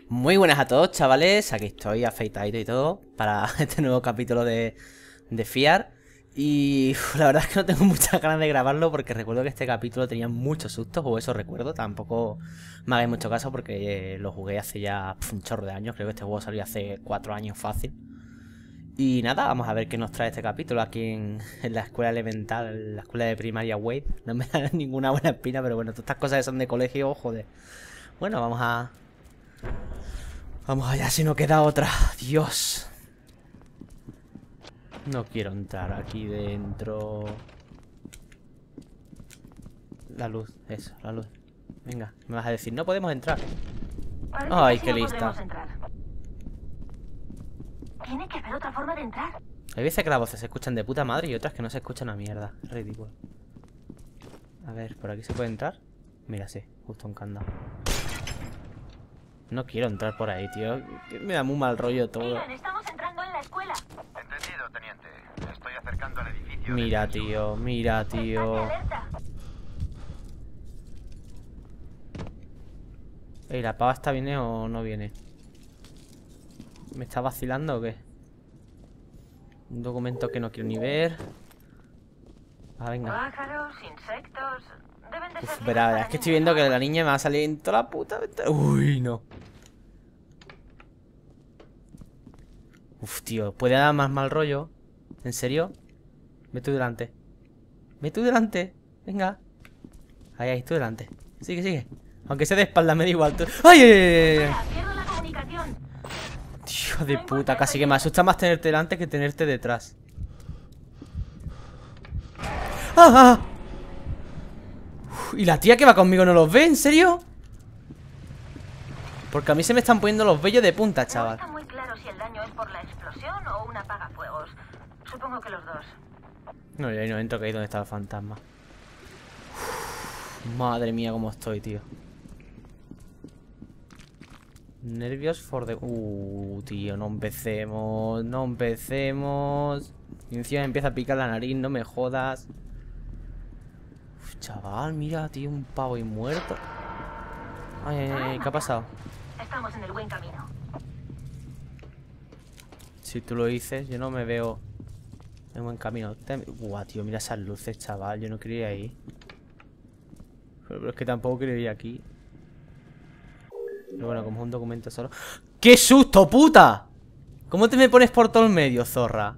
Muy buenas a todos, chavales. Aquí estoy afeitadito y todo para este nuevo capítulo de Fear. Y la verdad es que no tengo muchas ganas de grabarlo porque recuerdo que este capítulo tenía muchos sustos, o eso recuerdo. Tampoco me hagáis mucho caso porque lo jugué hace ya un chorro de años. Creo que este juego salió hace 4 años fácil. Y nada, vamos a ver qué nos trae este capítulo aquí en la escuela elemental, en la escuela de primaria Wade. No me da ninguna buena espina, pero bueno, todas estas cosas que son de colegio, joder. Bueno, vamos allá si no queda otra. Dios. No quiero entrar aquí dentro. La luz, eso, la luz. Venga, me vas a decir, no podemos entrar. Ay, qué lista. Tiene que haber otra forma de entrar. Hay veces que las voces se escuchan de puta madre y otras que no se escuchan a mierda. Ridículo. A ver, ¿por aquí se puede entrar? Mira, sí, justo un candado. No quiero entrar por ahí, tío. Me da muy mal rollo todo. Miren, estamos entrando en la escuela. Entendido, teniente. Me estoy acercando al edificio. Mira, tío, mira, tío. Estate alerta. Ey, ¿la pava esta viene o no viene? ¿Me está vacilando o qué? Un documento que no quiero ni ver. Ah, venga. Pájaros, insectos. Deben de ser. Uf, verá, es que estoy viendo que la niña me va a salir en toda la puta ventana. Uy, no. Uf, tío, ¿puede dar más mal rollo? ¿En serio? Ve tú delante. Ve tú delante. Venga. Ahí, tú delante. Sigue, sigue. Aunque sea de espalda, me da igual. ¡Ay, ay, ay, ay! Pierdo la comunicación. Hijo de puta, casi que me asusta más tenerte delante que tenerte detrás. ¡Ah, ah! Uf, ¿y la tía que va conmigo no los ve? ¿En serio? Porque a mí se me están poniendo los vellos de punta, No chaval. está muy claro si el daño es por la explosión o un apagafuegos. Supongo que los dos. No, yo ahí no entro, que ahí es donde está el fantasma. Uf, madre mía, cómo estoy, tío. Nervios for the... tío, no empecemos. No empecemos. Y encima me empieza a picar la nariz, no me jodas. Uf, chaval, mira, tío, un pavo y muerto. Ay, ay, ay, ¿qué ha pasado? Estamos en el buen camino. Si tú lo dices, yo no me veo en buen camino. Guau, tío, mira esas luces, chaval. Yo no quería ir ahí. Pero es que tampoco quiero ir aquí. Pero bueno, como es un documento solo. ¡Qué susto, puta! ¿Cómo te me pones por todo el medio, zorra?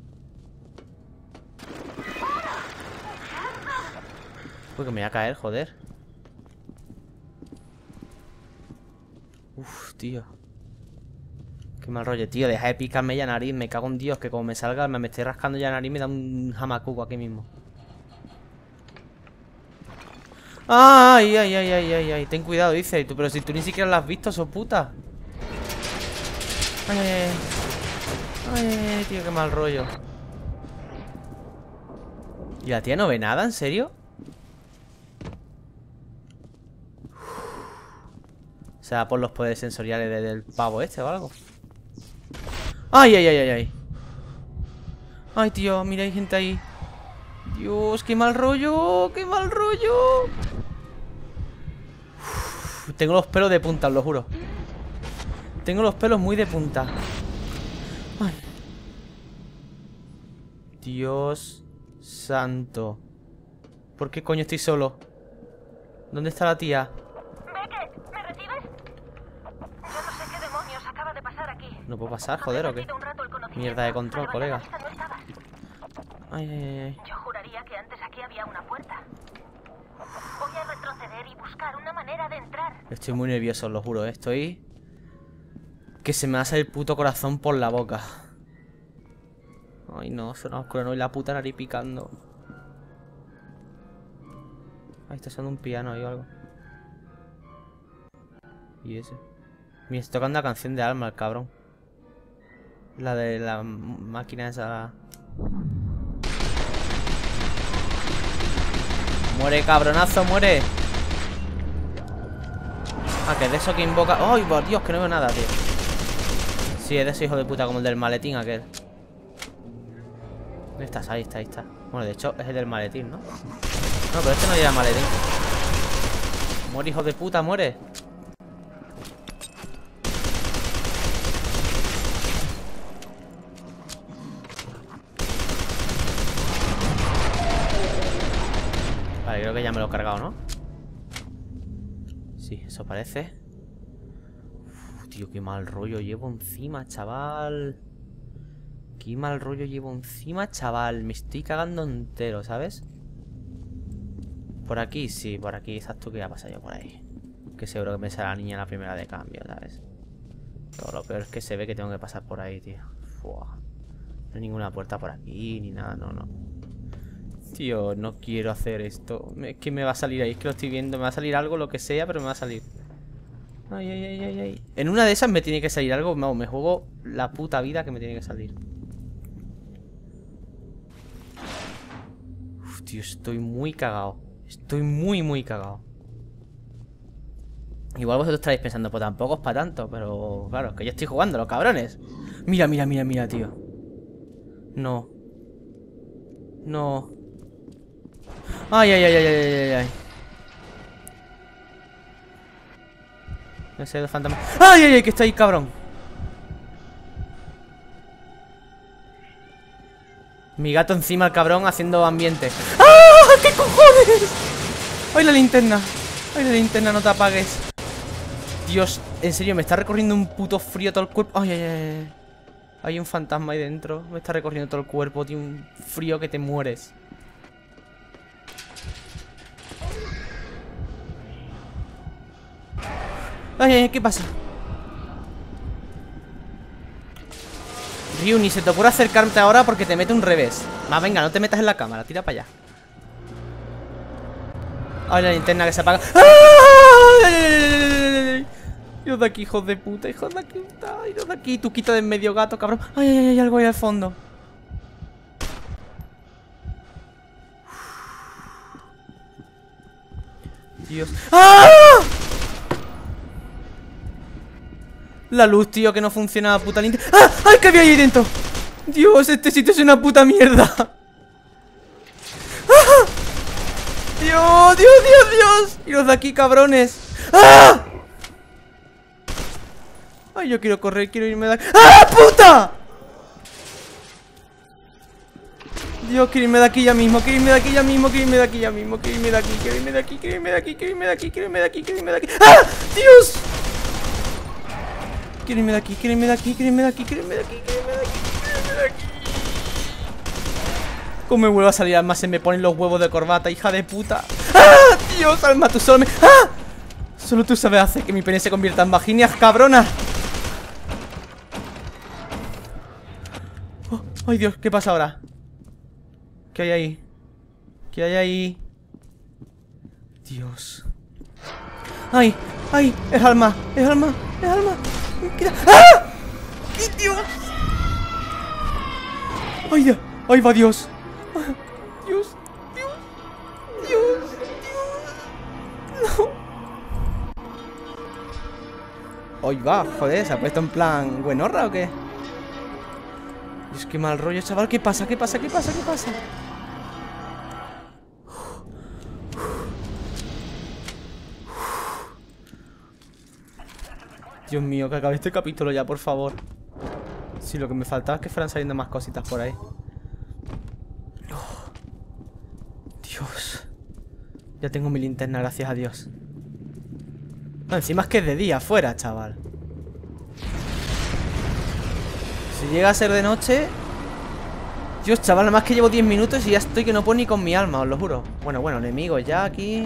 Uy, que me voy a caer, joder. Uf, tío. Qué mal rollo, tío. Deja de picarme ya la nariz. Me cago en Dios, que como me salga, me estoy rascando ya la nariz, me da un jamacuco aquí mismo. Ay, ay, ay, ay, ay, ay. Ten cuidado, dice. Pero si tú ni siquiera la has visto, so puta. Ay, ay, ay. Ay, ay, ay, tío, qué mal rollo. ¿Y la tía no ve nada? ¿En serio? O sea, por los poderes sensoriales del pavo este o algo. Ay, ay, ay, ay, ay. Ay, tío, mira, hay gente ahí. Dios, qué mal rollo. Qué mal rollo. Uf, tengo los pelos de punta, os lo juro. Tengo los pelos muy de punta. Ay. Dios santo. ¿Por qué coño estoy solo? ¿Dónde está la tía? Beckett, ¿me recibes? Yo no sé qué demonios acaba de pasar aquí. ¿No puedo pasar, joder, o qué? Perdido un rato el conocimiento, Mierda de control, pero colega. en la lista no estabas. Ay, ay, ay. Yo juraría que antes aquí había una puerta. Voy a retroceder y buscar una manera de entrar. Estoy muy nervioso, os lo juro, ¿eh? Estoy... que se me hace el puto corazón por la boca. Ay, no, suena oscuro, no, y la puta nariz picando. Ahí está sonando un piano ahí o algo. ¿Y ese? Mira, está tocando la canción de Alma, el cabrón. La de la máquina esa. Muere, cabronazo, muere. Ah, que es de eso que invoca. ¡Ay, por Dios, que no veo nada, tío! Sí, es de ese hijo de puta, como el del maletín aquel. ¿Dónde estás? Ahí está, ahí está. Bueno, de hecho, es el del maletín, ¿no? No, pero este no lleva maletín. Muere, hijo de puta, muere. me lo he cargado, ¿no? Sí, eso parece. Uf, tío, qué mal rollo llevo encima, chaval. Qué mal rollo llevo encima, chaval. Me estoy cagando entero, ¿sabes? Por aquí, sí, por aquí. Exacto, que ya pasa yo por ahí. Que seguro que me sale la niña en la primera de cambio, ¿sabes? Pero lo peor es que se ve que tengo que pasar por ahí, tío. Fua. No hay ninguna puerta por aquí, ni nada, no. Tío, no quiero hacer esto. Es que me va a salir ahí, es que lo estoy viendo. Me va a salir algo, lo que sea, pero me va a salir. Ay. En una de esas me tiene que salir algo. No, me juego la puta vida que me tiene que salir. Uf, tío, estoy muy cagado. Estoy muy cagado. Igual vosotros estaréis pensando, pues tampoco es para tanto. Pero claro, que yo estoy jugando, los cabrones. Mira, tío. No. Ay. No sé, los fantasmas. Ay, que está ahí, cabrón. Mi gato encima, el cabrón, haciendo ambiente. ¡Ah! ¡Qué cojones! ¡Ay, la linterna, no te apagues! Dios, en serio, me está recorriendo un puto frío todo el cuerpo. Ay. Hay un fantasma ahí dentro. Me está recorriendo todo el cuerpo, tío. Un frío que te mueres. Ay, ¿qué pasa? Ryu, ni se te ocurre acercarte ahora porque te mete un revés. Más, venga, no te metas en la cámara, tira para allá. Ay, la linterna que se apaga. ¡Ay! Iros de aquí, hijos de puta, hijos de aquí. Iros de aquí, tú quita de en medio, gato, cabrón. Ay, hay algo ahí al fondo. Dios. ¡Ah! La luz, tío, que no funciona la puta linterna. ¡Ah! ¡Ay, que había ahí dentro! Dios, este sitio es una puta mierda. ¡Ah! Dios. Iros de aquí, cabrones. ¡Ah! Ay, yo quiero correr, quiero irme de aquí. ¡Ah, puta! Dios, quiero irme de aquí ya mismo. ¡Ah! ¡Dios! Quiero irme de aquí. ¿Cómo me vuelvo a salir? Además se me ponen los huevos de corbata, hija de puta. ¡Ah! Dios, Alma, tú solo me... ¡Ah! Solo tú sabes hacer que mi pene se convierta en vaginias, cabrona. Oh, ay, Dios, ¿qué pasa ahora? ¿Qué hay ahí? Dios. ¡Ay! Es Alma. ¡Ah! ¡Qué Dios! ¡Ay, Dios! ¡Ay, va Dios! ¡Dios! ¡No! ¡Ay, va! Joder, ¿se ha puesto en plan buenorra o qué? Dios, qué mal rollo, chaval. ¿Qué pasa? Dios mío, que acabe este capítulo ya, por favor. Si lo que me faltaba es que fueran saliendo más cositas por ahí. Oh, Dios. Ya tengo mi linterna, gracias a Dios. No, encima es que es de día afuera, chaval. Si llega a ser de noche... Dios, chaval, nada más que llevo 10 minutos y ya estoy que no puedo ni con mi alma, os lo juro. Bueno, enemigos ya aquí.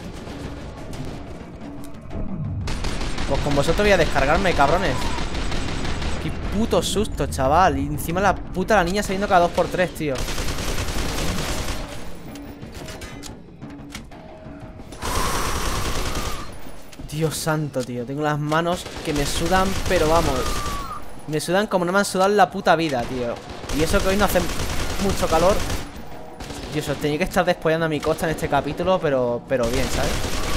Pues con vosotros voy a descargarme, cabrones. Qué puto susto, chaval. Y encima la niña saliendo cada 2×3, tío. Dios santo, tío. Tengo las manos que me sudan, pero vamos. Me sudan como no me han sudado en la puta vida, tío. Y eso que hoy no hace mucho calor. Dios, os tenía que estar despollando a mi costa en este capítulo, pero bien, ¿sabes?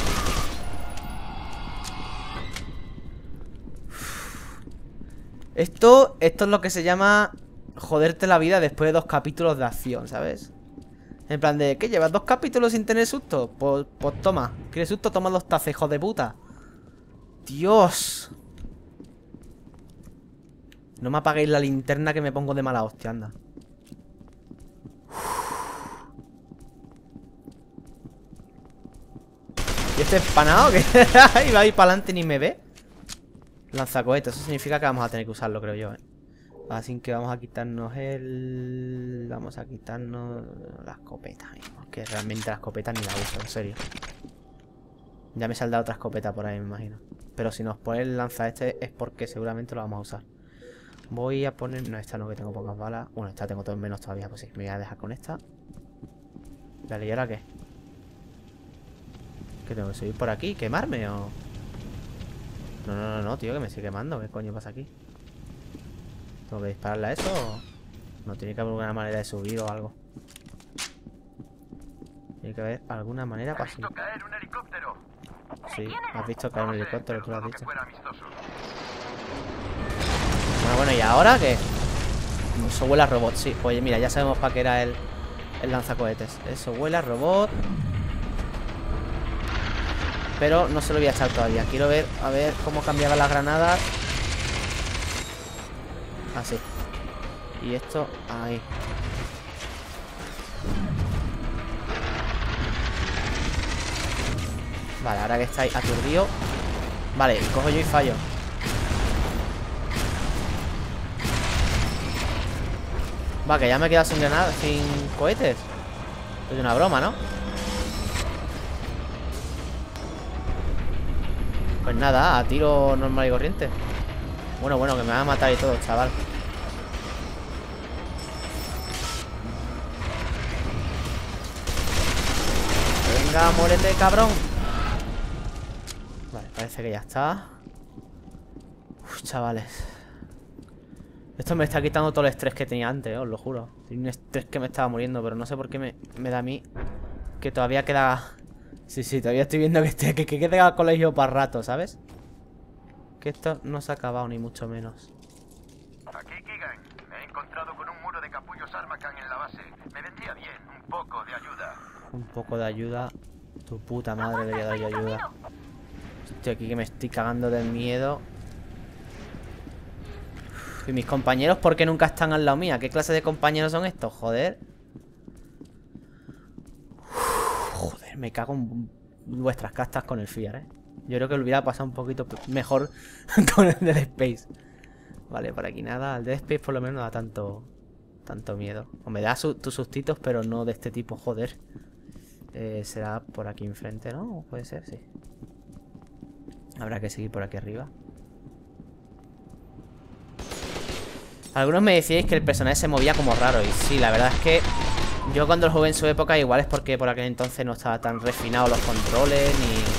Esto es lo que se llama joderte la vida después de 2 capítulos de acción, ¿sabes? En plan de, ¿qué llevas 2 capítulos sin tener susto? Pues toma. ¿Quieres susto? Toma 2 tazas, hijo de puta. Dios. No me apaguéis la linterna que me pongo de mala hostia, anda. este empanado que iba a ir para adelante ni me ve. Lanzacohetes, eso significa que vamos a tener que usarlo, creo yo, Así que vamos a quitarnos el... Vamos a quitarnos la escopeta, que realmente la escopeta ni la uso, en serio. Ya me saldrá otra escopeta por ahí, me imagino. Pero si nos pone el lanza este es porque seguramente lo vamos a usar. Voy a poner... No, esta no, que tengo pocas balas. Bueno, esta tengo todo menos todavía, pues sí. Me voy a dejar con esta. Vale, ¿y ahora qué? ¿Qué tengo que subir por aquí? ¿Quemarme o...? No, tío, que me estoy quemando. ¿Qué coño pasa aquí? ¿Tengo que dispararle a eso o...? No, tiene que haber alguna manera de subir o algo. Tiene que haber alguna manera para subir. caer un helicóptero. Sí, has visto caer un helicóptero, tú lo has dicho. Fuera amistoso. Bueno, ¿y ahora qué? Eso huele a robot, sí. Oye, mira, ya sabemos para qué era el lanzacohetes. Eso huele a robot. Pero no se lo voy a echar todavía. Quiero ver, a ver cómo cambiaba las granadas. Así. Y esto, ahí. Vale, ahora que estáis aturdidos. Vale, cojo yo y fallo. Va, que ya me he quedado sin granadas, sin cohetes. Es una broma, ¿no? Pues nada, a tiro normal y corriente. Bueno, que me van a matar y todo, chaval. Venga, muérete, cabrón. Vale, parece que ya está. Uf, chavales. Esto me está quitando todo el estrés que tenía antes, os lo juro. Tenía un estrés que me estaba muriendo, pero no sé por qué me da a mí que todavía queda... Sí, todavía estoy viendo que queda el colegio para rato, ¿sabes? Que esto no se ha acabado ni mucho menos. Aquí, Keegan. Me he encontrado con un muro de capullos Armacan en la base. Me vendría bien un poco de ayuda. Un poco de ayuda. Tu puta madre le voy a dar yo ayuda. Estoy aquí que me estoy cagando del miedo. Uf, y mis compañeros, ¿por qué nunca están al lado mía? ¿Qué clase de compañeros son estos? Joder. Joder, me cago en vuestras castas con el FIAR, Yo creo que lo hubiera pasado un poquito mejor con el Dead Space. Vale, por aquí nada. El Dead Space por lo menos no da tanto miedo. O me da tus sustitos, pero no de este tipo, joder. Será por aquí enfrente, ¿no? Puede ser, sí. Habrá que seguir por aquí arriba. Algunos me decíais que el personaje se movía como raro. Y sí, la verdad es que yo cuando lo jugué en su época, igual es porque por aquel entonces no estaba tan refinado los controles,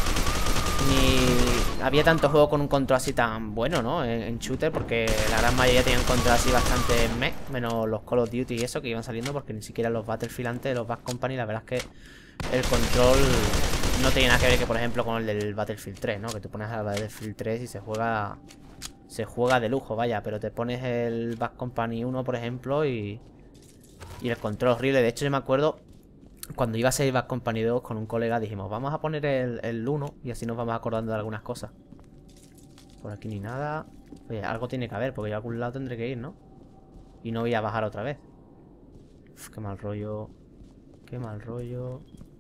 ni había tanto juego con un control así tan bueno, ¿no? En shooter, porque la gran mayoría tenían control así bastante menos los Call of Duty y eso que iban saliendo, porque ni siquiera los Battlefield antes de los Bad Company, la verdad es que el control no tenía nada que ver que, por ejemplo, con el del Battlefield 3, ¿no? Que tú pones al Battlefield 3 y se juega de lujo, vaya, pero te pones el Bad Company 1, por ejemplo, y el control horrible. De hecho, yo me acuerdo cuando iba a ser Bad Company 2 con un colega, dijimos, vamos a poner el 1 y así nos vamos acordando de algunas cosas. Por aquí ni nada. Oye, algo tiene que haber, porque yo a algún lado tendré que ir, ¿no? Y no voy a bajar otra vez. Uf, qué mal rollo. Qué mal rollo.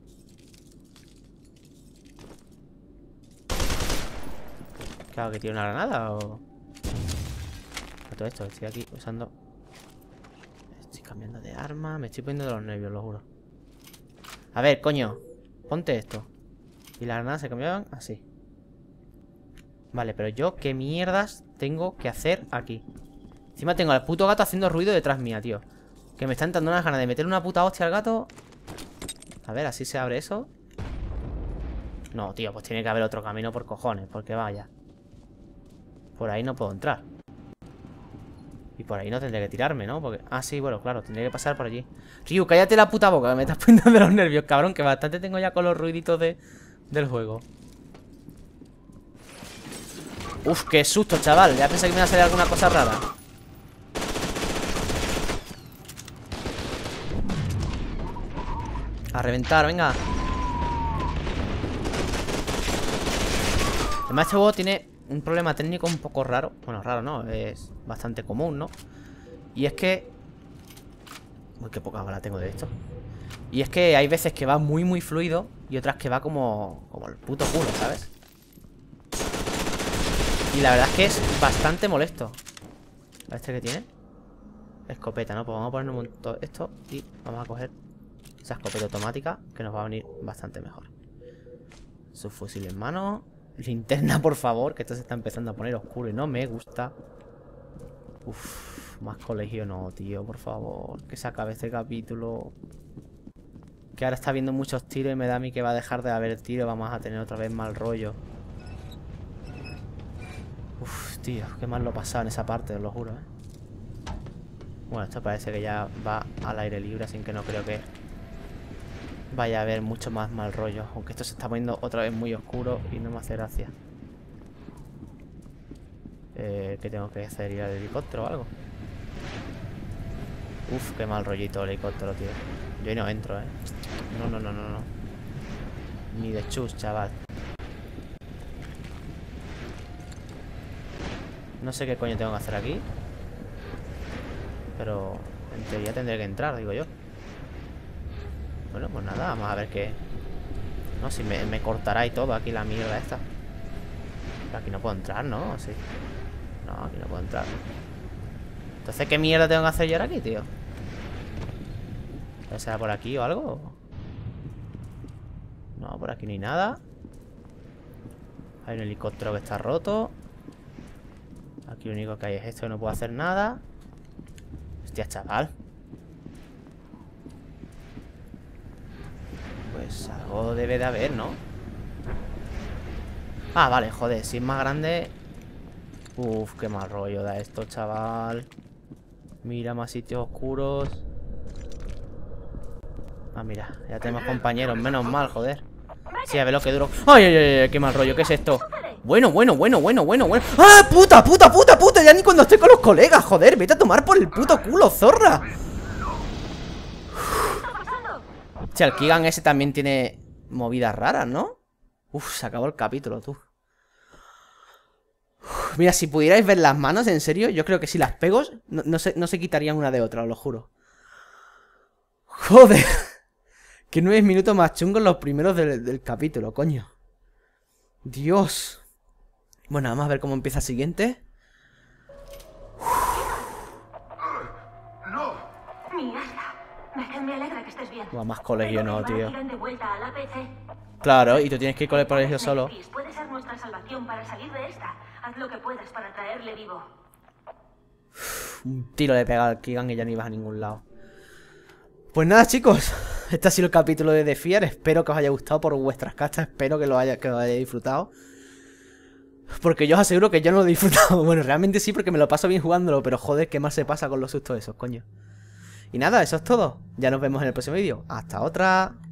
Claro, que tiene una granada o... A todo esto, estoy aquí usando... Estoy cambiando de arma. Me estoy poniendo de los nervios, lo juro. A ver, coño. Ponte esto. Y las granadas se cambiaban así. Vale, pero yo, ¿qué mierdas tengo que hacer aquí? Encima tengo al puto gato haciendo ruido detrás mía, tío. Que me están dando unas ganas de meter una puta hostia al gato. A ver, así se abre eso. No, tío, pues tiene que haber otro camino por cojones. Porque vaya. Por ahí no puedo entrar. Y por ahí no tendré que tirarme, ¿no? Porque... Ah, sí, bueno, claro, tendré que pasar por allí. Ryu, cállate la puta boca, que me estás poniendo de los nervios, cabrón. Que bastante tengo ya con los ruiditos del juego. Uf, qué susto, chaval. Ya pensé que me iba a salir alguna cosa rara. A reventar, venga. Además, este juego tiene un problema técnico un poco raro. Bueno, raro no, es bastante común, ¿no? Y es que... Uy, qué poca bala tengo de esto. Y es que hay veces que va muy muy fluido y otras que va como el puto culo, ¿sabes? Y la verdad es que es bastante molesto. ¿A este que tiene? Escopeta, ¿no? Pues vamos a poner un montón esto y vamos a coger esa escopeta automática que nos va a venir bastante mejor. Subfusil en mano. Linterna, por favor, que esto se está empezando a poner oscuro y no me gusta. Uff, más colegio no, tío, por favor. Que se acabe este capítulo. Que ahora está viendo muchos tiros y me da a mí que va a dejar de haber tiro. Vamos a tener otra vez mal rollo. Uff, tío, qué mal lo he pasado en esa parte, os lo juro, Bueno, esto parece que ya va al aire libre, así que no creo que vaya a haber mucho más mal rollo. Aunque esto se está poniendo otra vez muy oscuro y no me hace gracia. ¿Qué tengo que hacer? ¿Ir al helicóptero o algo? Uf, qué mal rollito el helicóptero, tío. Yo ahí no entro, No. Ni de chus, chaval. No sé qué coño tengo que hacer aquí. Pero en teoría tendré que entrar, digo yo. Bueno, pues nada, vamos a ver qué. No, si me cortará y todo aquí la mierda esta. Pero aquí no puedo entrar, ¿no? Sí. No, aquí no puedo entrar. Entonces, ¿qué mierda tengo que hacer yo ahora aquí, tío? ¿Será por aquí o algo? No, por aquí no hay nada. Hay un helicóptero que está roto. Aquí lo único que hay es esto, que no puedo hacer nada. Hostia, chaval. Pues algo debe de haber, ¿no? Ah, vale, joder, si es más grande. Uf, qué mal rollo da esto, chaval. Mira, más sitios oscuros. Ah, mira, ya tenemos compañeros, menos mal, joder. Sí, a ver lo que duro. ¡Ay, ay, ay! ¡Qué mal rollo! ¿Qué es esto? Bueno. ¡Ah, puta! Ya ni cuando estoy con los colegas, joder. Vete a tomar por el puto culo, zorra. Che, el Keegan ese también tiene movidas raras, ¿no? Uf, se acabó el capítulo, tú. Uf, mira, si pudierais ver las manos, en serio, yo creo que si las pego, no se quitarían una de otra, os lo juro. Joder. Que 9 minutos más chungos los primeros del capítulo, coño. Dios. Bueno, vamos a ver cómo empieza el siguiente. ¡No! Mierda. Me alegra que estés bien. Más colegio no, tío. De vuelta al APC. Claro, y tú tienes que ir con el colegio solo. Puede ser nuestra salvación para salir de esta. Haz lo que puedas para traerle vivo. Un tiro le pega al Keegan y ya no ibas a ningún lado. Pues nada, chicos, este ha sido el capítulo de The Fear. Espero que os haya gustado por vuestras cachas. Espero que lo hayáis disfrutado. Porque yo os aseguro que yo no lo he disfrutado. Bueno, realmente sí, porque me lo paso bien jugándolo. Pero joder, qué mal se pasa con los sustos esos, coño. Y nada, eso es todo. Ya nos vemos en el próximo vídeo. Hasta otra.